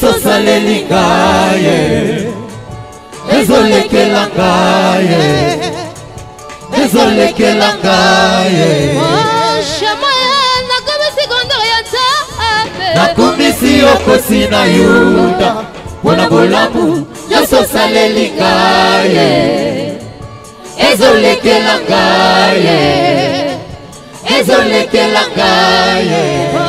Nyoso saleli ngaye ezolekela ngaye ezolekela ngaye nakumisi okosi na Yuda mpona bolamu nyoso saleli ngaye ezolekela ngaye ezolekela ngaye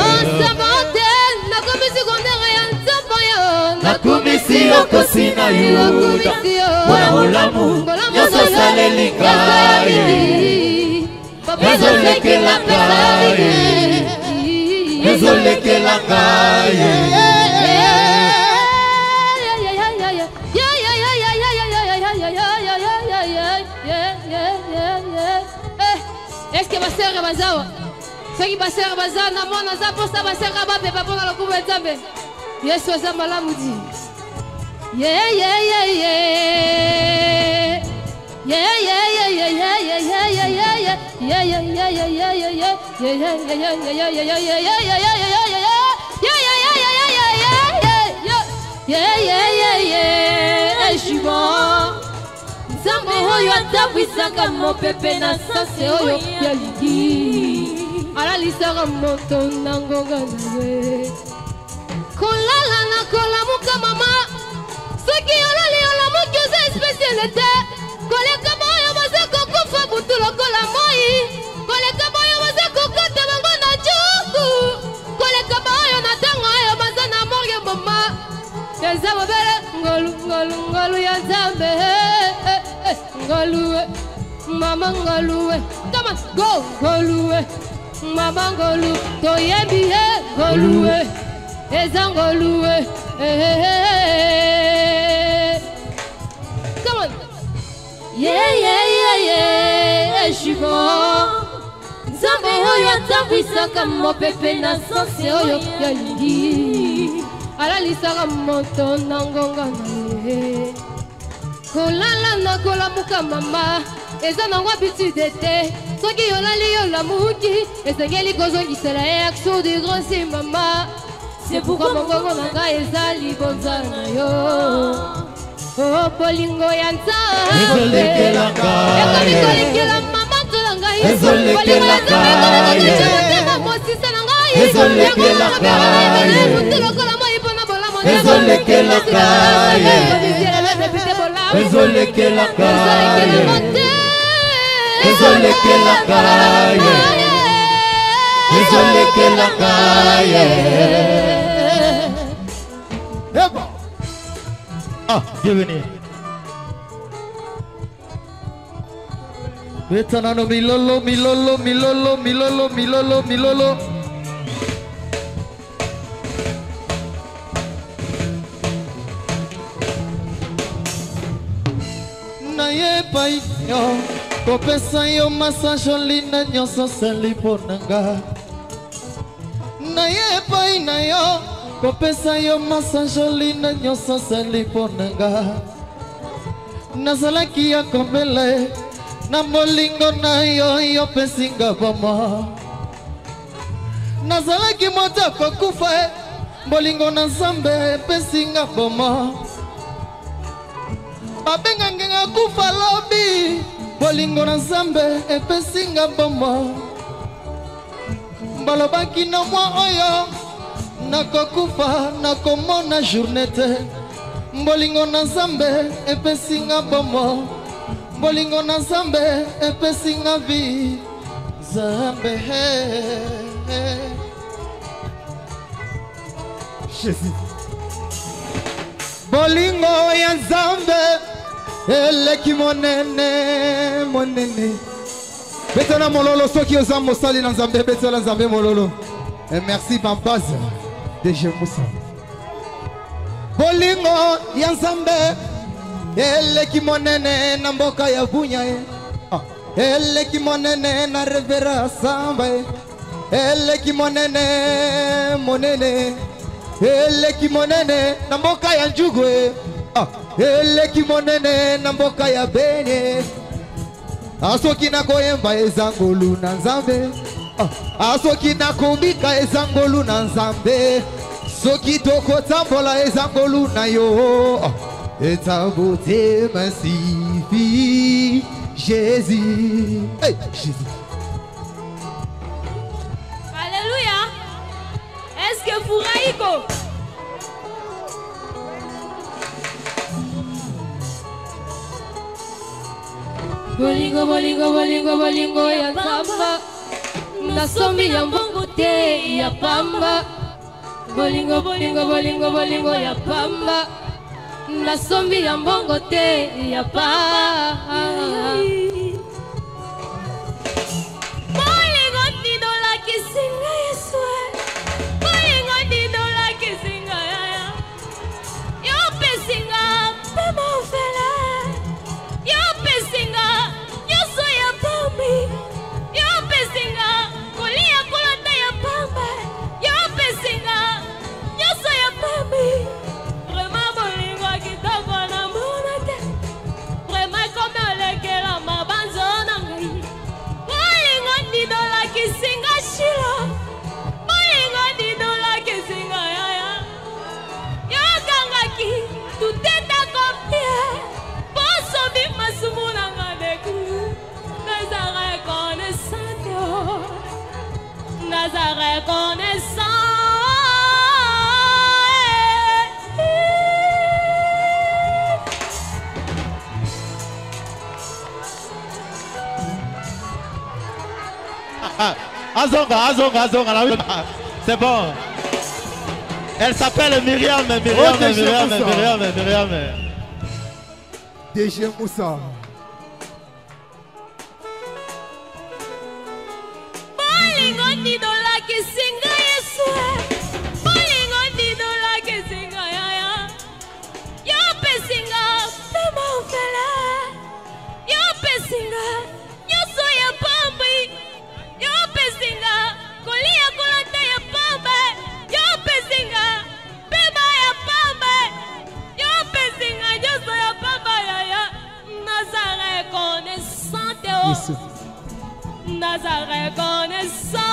nakumisi okosi na Yuda mpona bolamu nyoso saleli ngaye ezolekela ngaye ezolekela ngaye est-ce que basere bazawa soki basere baza na mwana za posa basere bapepa mpona lokumu Nzambe Yesu aza malamu di Nzambe oyo atabwisaka mopepe na sase oyo yalingi alalisaka moto na ngonga na ye kolala na kolamuka mama soki olali olamuki oza especiale te koleka oyo baza kokufa butu lokola moi koleka oyo baza kokata bango na juku koleka oyo na ntango oyo baza na morgue mama eza mobele ngolu ya Nzambe ngoluwe mama ngoluwe come on go ngoluwe mama ngolu toyebi he ngoluwe eza ngoluwe come on je suis bon Nzambe oyo atabwisaka mopepe na sanse oyo yalingi alalisaka moto na ngonga na ye kolala na kolamuka mama eza nango habitude te soki yolali yolamuki esengeli kozongisela ye action de grand si mama c'est pourquoi mongongo na ngai eza libonza na yo oh bolingo ya Nzambe ekomi kolekela mama tola ngai bolingo ya Nzambe ekomi mosisa na ngai ezolekela ngai mutu lokola moi mpona bolamu ezolekela ngai ezolekela ngai ezolekela ngai ezolekela ngai bienvenue betanano milolo milolo milolo milolo milolo milolo naye pai yo kopesa yo massage lina nyonso sali ponanga naye pai na yo kopesa yo massage lina nyonso sali ponanga nazalaki ya kombele na molingo na yo yo pesinga boma nazalaki moto kokufa molingo na Nzambe pesinga boma babengangenga kufa lobi bolingo na Nzambe epesinga boma balobaki na mwa oyo nakokufa nakomona journée te bolingo na Nzambe epesinga boma bolingo na Nzambe epesinga vie Nzambe Jésus bolingo ya Nzambe eleki monene monene betana mololo soki oza mosali na Nzambe betala Nzambe mololo et merci Bambaza de Jemusa bolingo ya Nzambe eleki monene na mboka ya Bunya eleki monene na Revera Samba eleki monene monene eleki monene na mboka ya Njugwe eleki monene na mboka ya Benye asoki na koyemba ezangolu na Nzambe asoki na kubika ezangolu na Nzambe Soki toko tambola ezangolu na yo. Et ta beauté massifie Jésus. Hey, Jésus. Alléluia. Est-ce que vous raïko? Bolingo, bolingo, bolingo, bolingo ya tamba. Nasombi ya mbongo te ya pamba. Bolingo, bolingo, bolingo, bolingo ya pamba. Nasombi ya mbongo te ya pamba. Bolingo nidola kisinga Yesue. Bolingo nidola kisinga yaya. Yo pesinga pema ufela. Yo pesinga nyoso ya pambi. Yo pesinga kolia kolata ya pamba. Yo pesinga nyoso ya pambi. Vraiment bolingo kitoko na monate. Vraiment comme lekela mabanzo na ngai. Bolingo nidola kisinga shilo. Bolingo nidola kisinga yaya. Yo kangaki tuteta kopie. Posso me masumuna ngadeku. Nazare connaissante. Nazare connaissante. Azonga. C'est bon. Elle s'appelle Myriam. DG Moussa. Bolingo nidola kisinga Yesue. Bolingo nidola kisinga yaya. Yo pesinga pema ufela. Yo pesinga nyoso ya pambi. Yo pesinga kolia kolata ya pamba. Yo pesinga pema ya pamba. Yo pesinga nyoso ya pamba yaya. Nazare connaissante. Yesu. Nazare connaissant.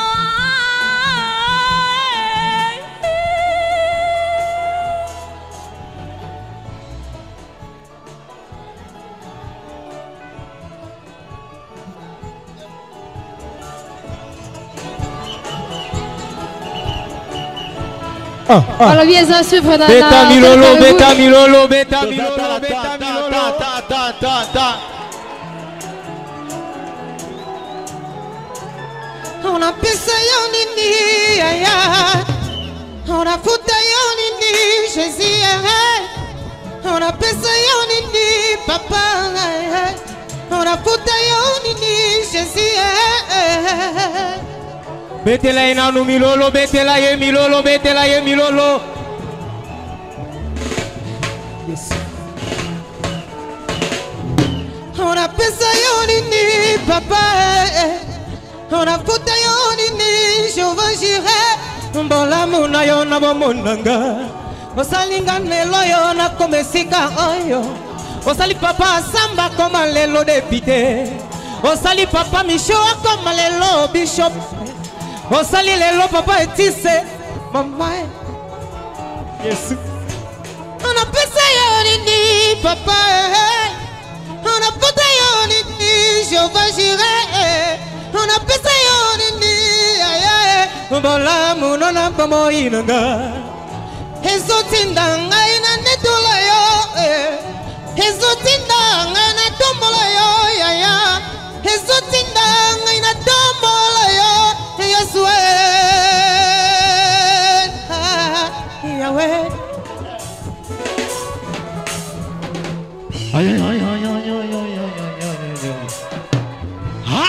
Alors bien ça suivre dans Beta Milolo. On a pissé yon nini, ya. On a foutu yon nini, Jésus, on a pissé yon nini, papa, on a foutu yon nini, Jésus, Betela inanu Milolo, betela ye Milolo. on a pissé yon nini, papa, on a foutu yon nini, je veux jurer. Mbola muna yo na bomonanga. Osalinga nelo yo na komesika oyo. Osali papa samba koma lelo depite. Osali papa mishoa koma lelo bishop. Osali lelo papa etise mama. Yesu. On a pissé yon nini papa. On a foutu yon nini, je veux jurer. On a pissé yon nini. Mbola munona pomo inanga. Ezotinda ngaina netula yo. Ezotinda ngaina tombola yo yaya. Ezotinda ngaina tombola yo Yesue. Yahweh. Ay. Ha!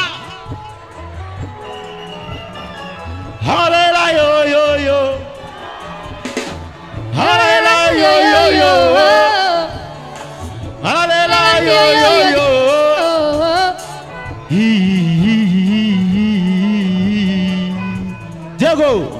Hallelujah. Diego.